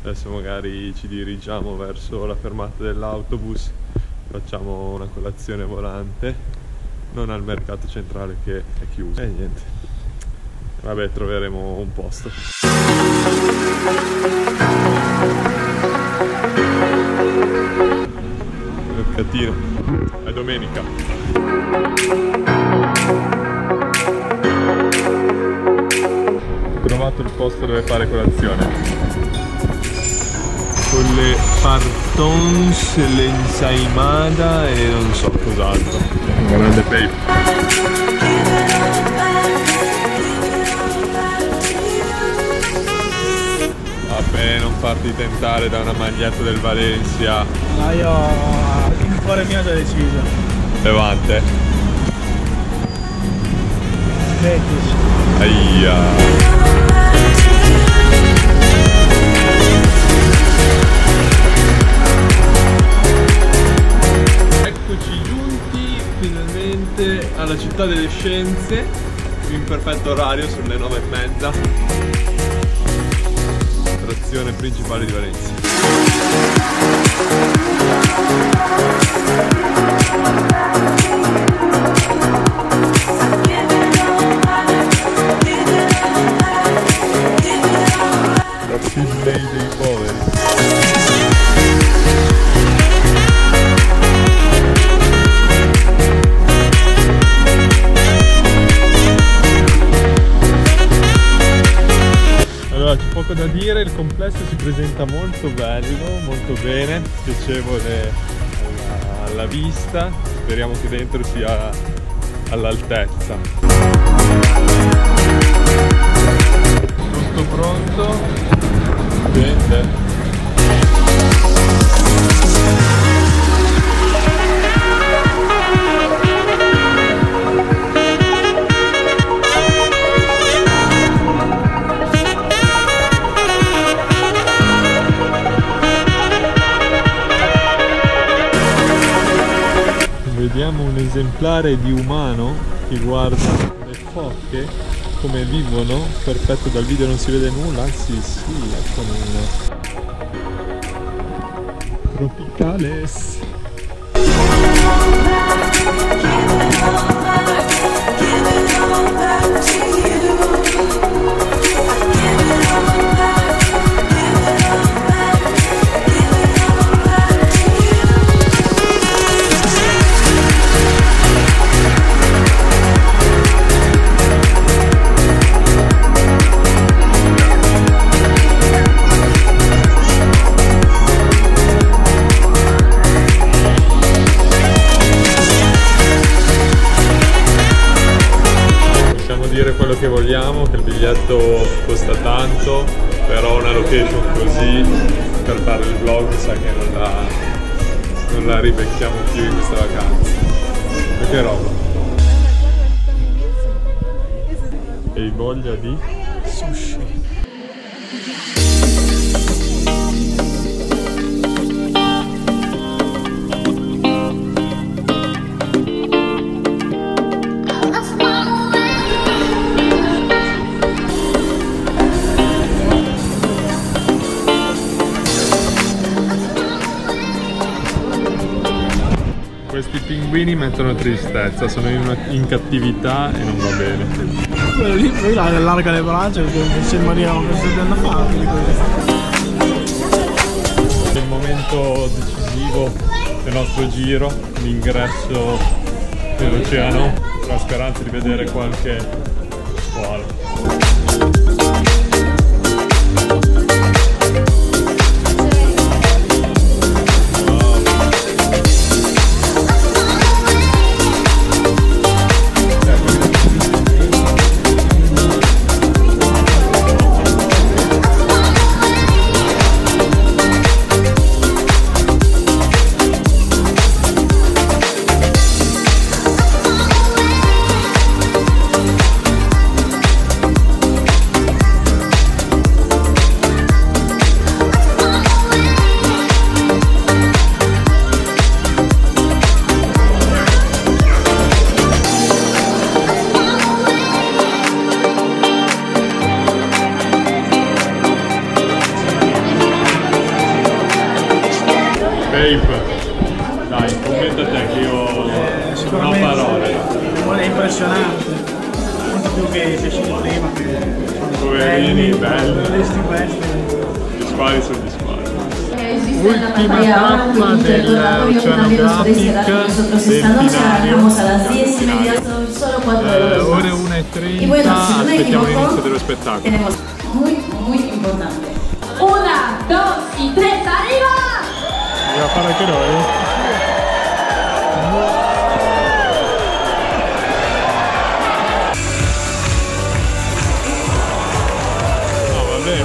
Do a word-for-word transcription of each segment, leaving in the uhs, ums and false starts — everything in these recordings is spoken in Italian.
Adesso magari ci dirigiamo verso la fermata dell'autobus, facciamo una colazione volante, non al mercato centrale che è chiuso. E niente, vabbè, troveremo un posto. Mercatino, è domenica. Ho trovato il posto dove fare colazione. Con le partons, l'ensaimada e non so cos'altro. Grande baby. Vabbè, non farti tentare da una maglietta del Valencia. No, io il cuore mio già deciso. Levante. Betis. Aia. Finalmente alla città delle scienze, in perfetto orario, sono le nove e mezza. Attrazione principale di Valencia. La Sydney dei poveri. Allora, c'è poco da dire, il complesso si presenta molto bello, molto bene, piacevole alla, alla vista, speriamo che dentro sia all'altezza. Tutto pronto? Gente. Vediamo un esemplare di umano che guarda le foche come vivono. Perfetto, dal video non si vede nulla. Sì, sì, eccone una. Tropicales. Quello che vogliamo, che il biglietto costa tanto, però una location così per fare il vlog sa che non la, non la ribecchiamo più in questa vacanza. Ma che roba! E hai voglia di sushi? Questi pinguini mettono tristezza, sono in, una, in cattività e non va bene. Quello lì, lui allarga le braccia perché sembra di non andando a fare di È il momento decisivo del nostro giro, l'ingresso nell'oceano, con la speranza di vedere qualche squalo. Tape. Dai, commenta te che io Eh, non ho parole. È impressionante. Molto più che i pesci di prima. Poverini, belli. Questi questi. Gli squali sono gli squali. Ultima tappa dell'Oceano Delfinario, eh, ore uno e trenta, aspettiamo l'inizio dello spettacolo. Muy, muy importante. Una, dos y tres, arriba! Dobbiamo fare anche noi? No, vabbè.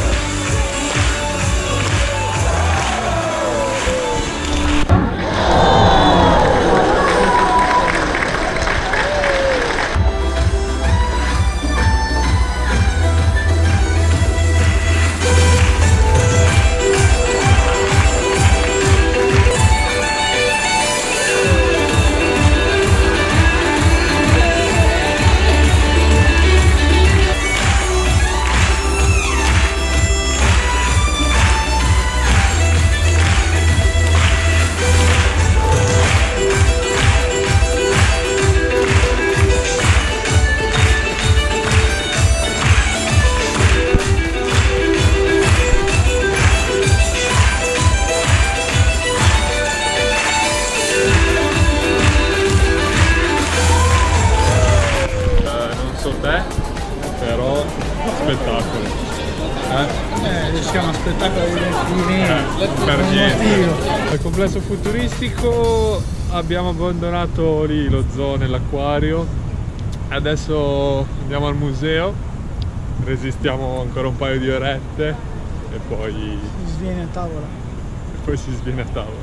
Però spettacolo. Eh, eh si chiama spettacolo di Eh, per niente. Al complesso futuristico abbiamo abbandonato lì lo zoo nell'acquario. Adesso andiamo al museo, resistiamo ancora un paio di orette e poi, Si sviene a tavola. e poi si sviene a tavola.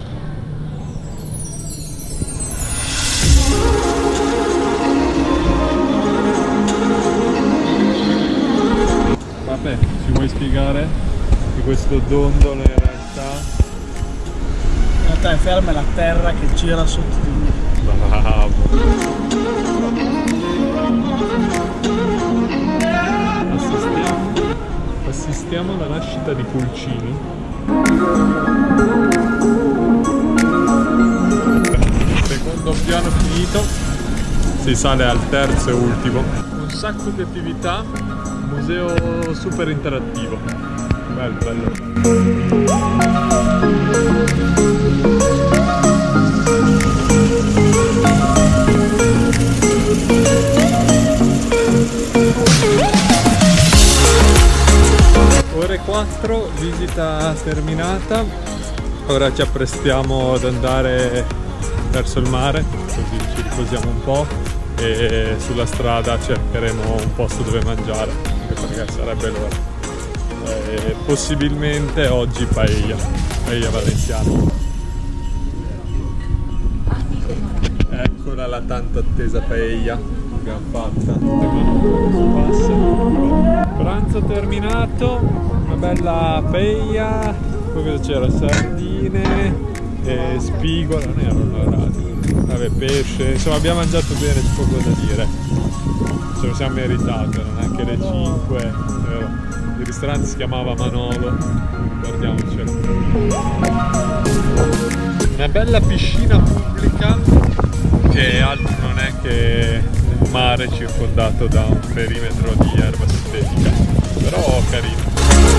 Vabbè, ci vuoi spiegare che questo dondolo in realtà... In realtà è ferma la terra che gira sotto di me. Bravo! Assistiamo, assistiamo alla nascita di pulcini. Secondo piano finito, si sale al terzo e ultimo. Un sacco di attività, museo super interattivo. Bello, bello. Ore quattro, visita terminata. Ora ci apprestiamo ad andare verso il mare, così ci riposiamo un po' e sulla strada cercheremo un posto dove mangiare, anche perché sarebbe l'ora. E possibilmente oggi paella, paella valenziana. Eccola la tanto attesa paella, l'abbiamo fatta. Pranzo terminato, una bella paella, poi cosa c'era? Sardine, e spigola, non erano orati, vabbè, pesce, insomma abbiamo mangiato bene, c'è poco da dire, ce lo siamo meritato, erano anche le cinque, il ristorante si chiamava Manolo, guardiamocelo. Una bella piscina pubblica che altro non è che un mare circondato da un perimetro di erba sintetica, però carino.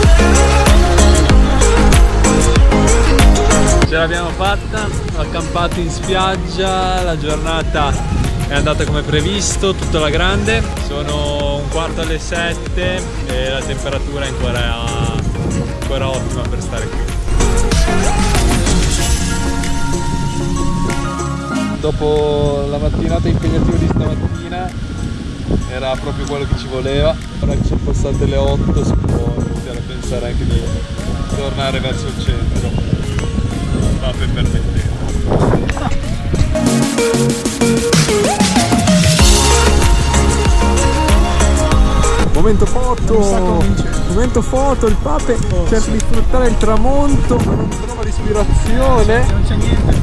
Ce l'abbiamo fatta, ho accampato in spiaggia, la giornata è andata come previsto, tutta alla grande, sono un quarto alle sette e la temperatura è ancora, ancora ottima per stare qui. Dopo la mattinata impegnativa di stamattina era proprio quello che ci voleva, ora che sono passate le otto si può iniziare a pensare anche di tornare verso il centro. State permettendo. Momento foto! Momento foto, il Pape oh, cerca sì. di sfruttare il tramonto ma non trova l'ispirazione. Non c'è niente.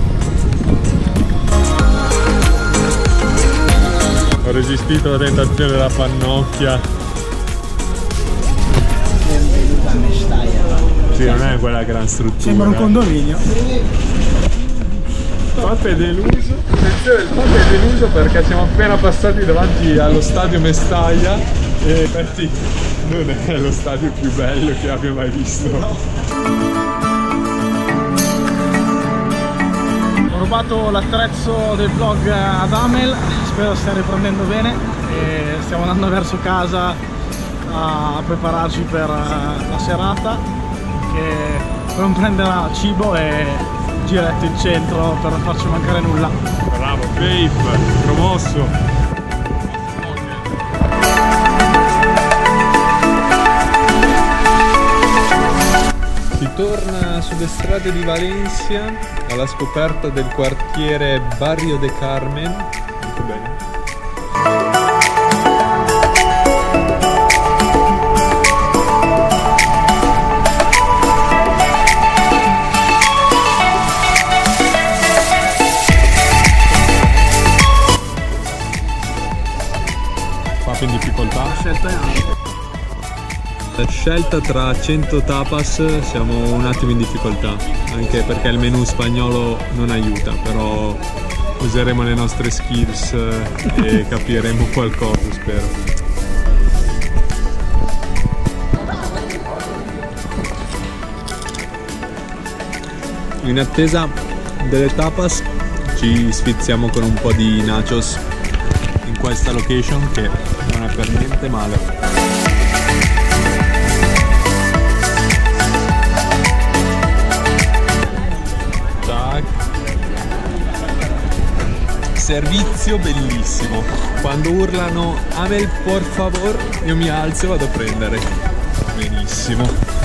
Ho resistito alla tentazione della pannocchia. Benvenuta a Mestalla. Sì, Sì, non è quella gran struttura. Sembra un condominio. Pape è deluso. Attenzione, il Pape è deluso perché siamo appena passati davanti allo stadio Mestaglia e infatti non è lo stadio più bello che abbia mai visto. Ho rubato l'attrezzo del vlog ad Amel, spero stia riprendendo bene e stiamo andando verso casa a prepararci per la serata che comprenderà cibo e giretto in centro per non farci mancare nulla. Bravo, Vape, promosso. Si torna sulle strade di Valencia alla scoperta del quartiere Barrio de Carmen. Molto bene. In difficoltà. Scelta è anche. La scelta tra cento tapas siamo un attimo in difficoltà, anche perché il menù spagnolo non aiuta, però useremo le nostre skills e capiremo qualcosa, spero. In attesa delle tapas ci sfiziamo con un po' di nachos in questa location che non è per niente male. Tac. Servizio bellissimo. Quando urlano Amel por favor io mi alzo e vado a prendere. Benissimo.